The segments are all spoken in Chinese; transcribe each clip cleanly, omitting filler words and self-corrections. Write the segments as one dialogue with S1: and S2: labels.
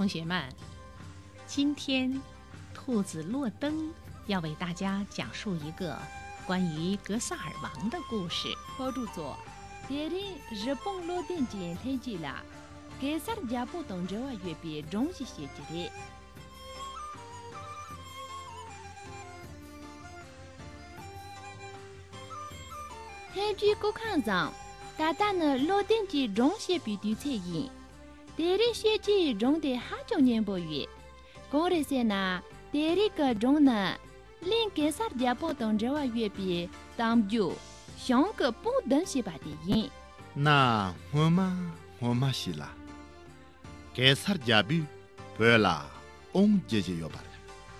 S1: 同学们，今天兔子洛登要为大家讲述一个关于格萨尔王的故事。
S2: 好著作，别人日本洛登间推荐了，格萨尔家不懂这话越别中西写的。根据国抗上，大大呢洛登间中西比对测验，别人学习中的哈九年8月，公认些呢，别人个中呢，连格萨尔家不懂这话越别当就像个不等些把的人。
S3: 那我们是啦，格萨尔家比不啦，翁姐姐要把的，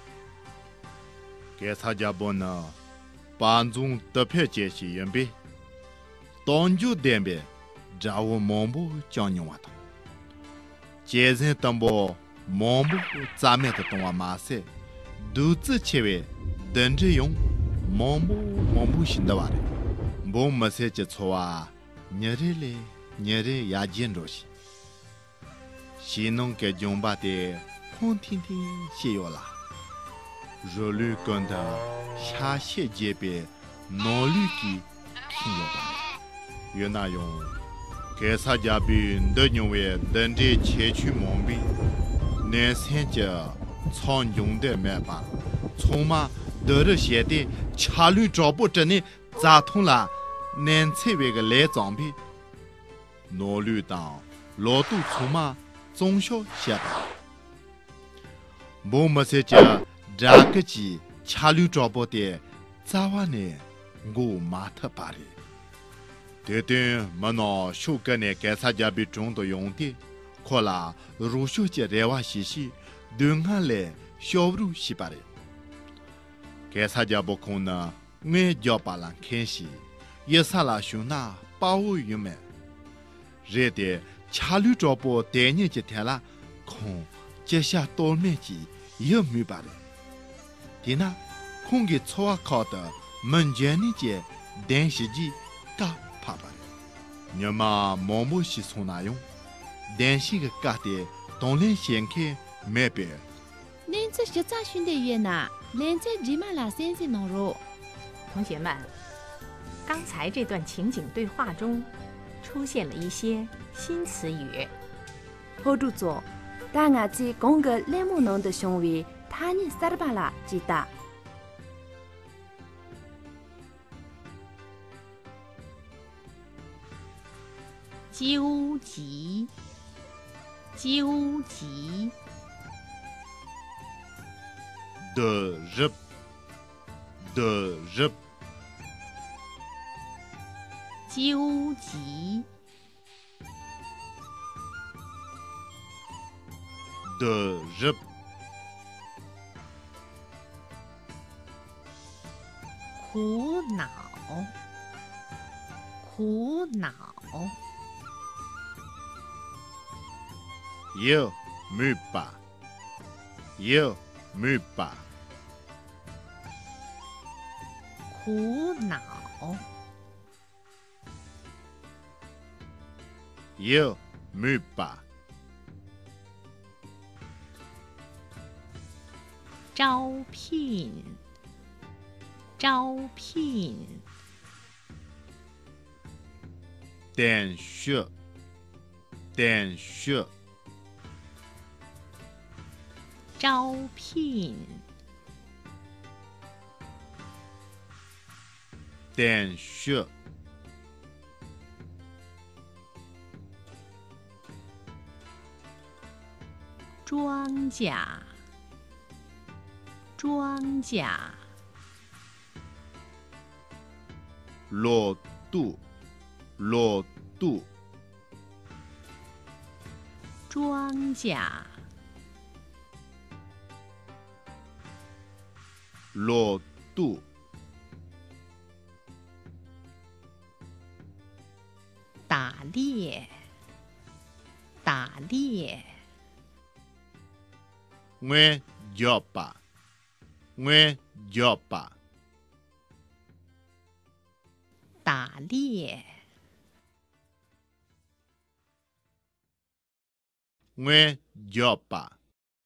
S3: 格萨尔家不呢，帮助特别解释原别。当就点别，让我忙不讲你话的。接着当不忙不咱们的动画马赛，独自切为等着用忙不新的话的。不马赛接错啊，你日也见着些。西农给用把的空听写有了，热律跟的下些界别努力的听有吧。越那用，给萨家比的认为等着前去蒙蔽，南山家常用的买办，从嘛得着写的恰律找不着呢，咋通了？南菜为个来装备，努力当老杜从嘛从小写的，某么些家这个鸡恰律找不的，咋话呢？我马特巴的。对对，没拿修改呢，该参加比中的用的，可啦，如修节热话西西，对俺来小入西巴的。该参加不空呢，我叫把人看戏，也啥啦修那把握有没？热的恰绿找不带你几天啦，空接下多面积也没巴的。的那空给错考的门前那节电视机嘎。怕吧，你嘛毛毛是从哪用？担心个家的当然先看没别。
S2: 您这学咋训的越呐？连在吉马拉先生弄肉。
S1: 同学们，刚才这段情景对话中出现了一些新词语。
S2: 好著作，大伢子讲个来木农的行为，他呢萨尔巴拉记得。
S1: 纠集，纠集，
S3: 的日，
S1: 纠集，
S3: 的日，
S1: 苦恼，苦恼。
S3: 有没吧？有没吧？
S1: 苦恼，
S3: 有没吧？
S1: 招聘，招聘。
S3: 点学，点学。
S1: 招聘，
S3: 点学，
S1: 庄稼，庄稼。
S3: 落度，落度。
S1: 庄稼，
S3: 落度。
S1: 打猎，打猎。
S3: 我叫吧，我叫吧。
S1: 打猎，
S3: 我脚吧。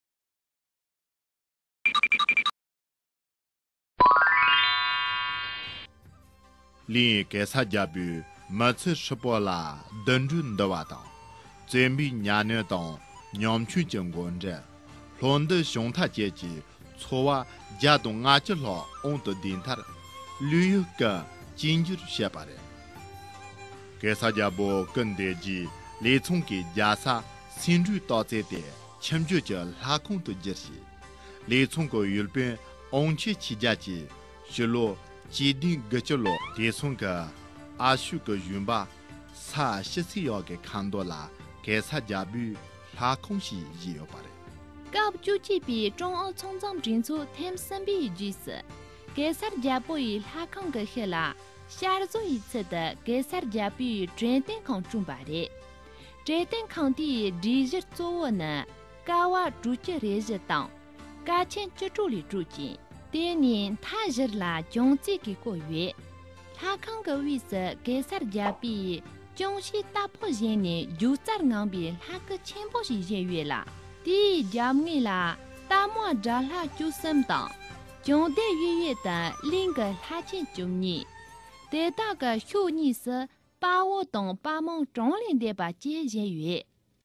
S3: 另该啥家比每次吃饱了，等着的话当，准备年年当娘去经过着，乱的熊他阶级，错话家东阿吉老on的电台，旅游个经济些吧的。该啥家不跟得起，来从给家啥新入到这点，请就叫拉空的这些，来从个日本安全起家去，学了。决定个就了，得从个阿叔个云吧，啥些事要给看到了，该啥家比他空隙也要把的。
S2: 搞不就这边中澳冲撞进出，他们身边一句是，该啥家不以他空个些啦，下了做一次的，该啥家比转电空中把的，转电空的日日做我呢，搞我住着日日当，搞钱就住里住进。第年他日啦，经济给个月，他看个位置，该啥家比经济打破前年就在岸边，他个钱不是一月啦。第一家没啦，大毛扎啦就生当，经济月的另个他钱就年，得大个小年是把我当把梦中领的把节月。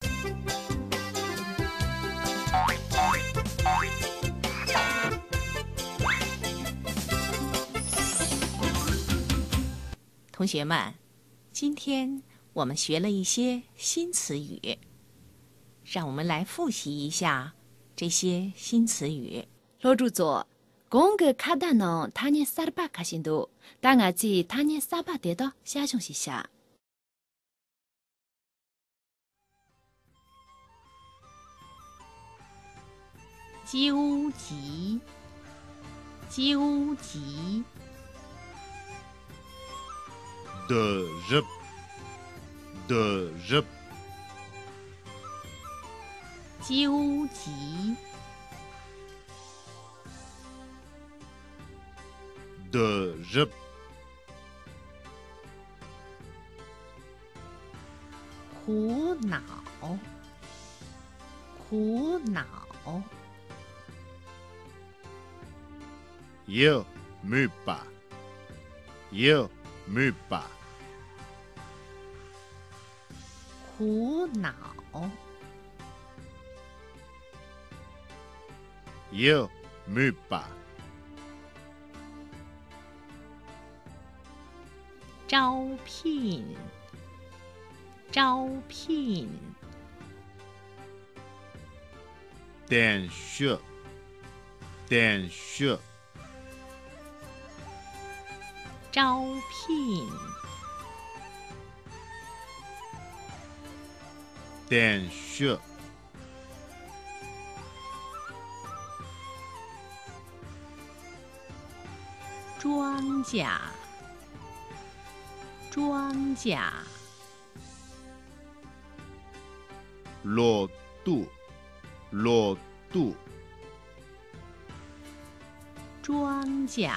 S1: 同学们，今天我们学了一些新词语，让我们来复习一下这些新词语。
S2: 老主座，公个卡达呢，他年38卡心度，但我记他年38得到下熊西下。
S1: 纠集，纠集。
S3: 的日，的日，
S1: 纠集，
S3: 的日，
S1: 苦恼，苦恼。
S3: 有没吧？有没吧？
S1: 苦恼，
S3: 有没吧？
S1: 招聘，招聘。
S3: 点穴，点穴。
S1: 招聘，
S3: 点穴。
S1: 庄稼，庄稼。
S3: 落肚，落肚。
S1: 庄稼，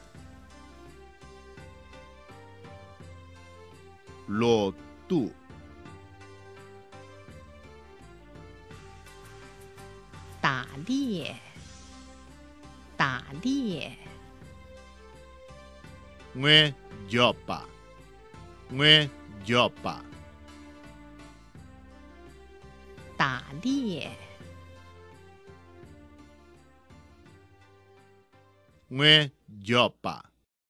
S3: 落肚。
S1: 打猎，打猎。
S3: 我脚吧，我脚吧。
S1: 打猎，
S3: 我脚吧。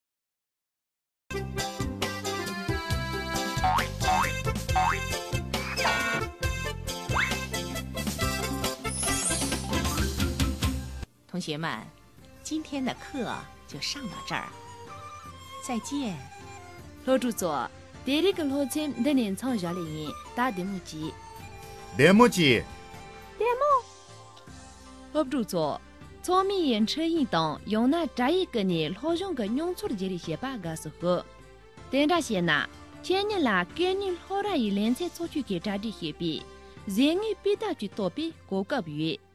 S1: 同学们，今天的课就上到这儿，再见。
S2: 老主座，第二个老千的年长下来人打题目机。
S3: 题目机。
S2: 老主座，聪明人车运动用那这一个呢，好用个用错的这里些八个时候，等这些呢，前年啦，给你好大一连载出去给这里些比，人与比大去多比各个月。